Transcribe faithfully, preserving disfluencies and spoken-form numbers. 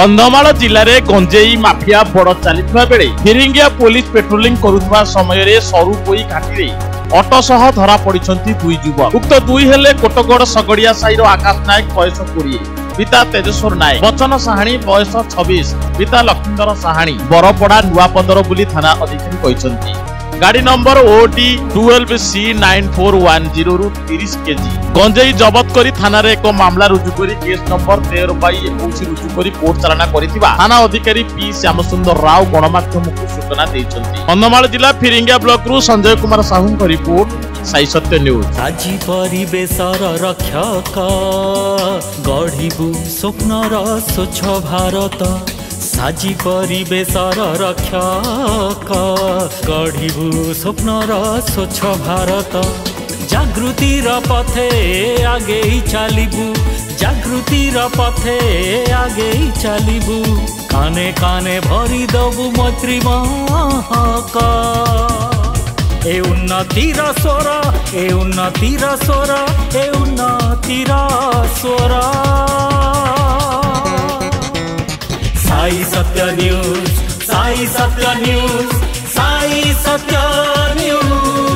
कंधमाल जिले में गंजेई माफिया बड़ चलता बेले फिरिंगिया पुलिस पेट्रोलिंग करुवा समय सरुपोई घाटी अटो सह धरा पड़िछंती दुई युवक। उक्त दुई हेले कोटगड़ सगड़िया साईर आकाश नायक बयस कोड़े, पिता तेजेश्वर नायक, बचन साहाणी बयस छब्बीस, पिता लक्ष्मीधर साहाणी बरपड़ा नुआपदर बुली थाना अधिकारी कहते। गाड़ी number OD twelve C nine four one zero रु तीस केजी गंजेई जबत करी थाना रे एक मामला रुजु करी केस नंबर तेरह बाई इक्कीस रुजु करी कोर्ट चालाना करिथिबा थाना अधिकारी पी श्याम सुंदर राव गणमाध्यम को सूचना दैछंती। कंधमाल जिला फिरिंगिया ब्लॉक रु संजय कुमार साहू को रिपोर्ट, साई सत्य न्यूज। आजी परिवेशर रक्षक गढ़िबु स्वप्नर स्वच्छ भारत, साजी परिवेशर रक्षक गढ़िबु स्वप्नर स्वच्छ भारत। जागृतिर पथे आगे चलिबु, जागृतिर पथे आगे चलिबु, काने काने भरी दबु मैत्री महक। ए उन्नतिर स्वर, ए उन्नतिर स्वर, ए उन्नतिर स्वर। साई सत्य न्यूज, साई सत्य न्यूज, साई सत्य न्यूज।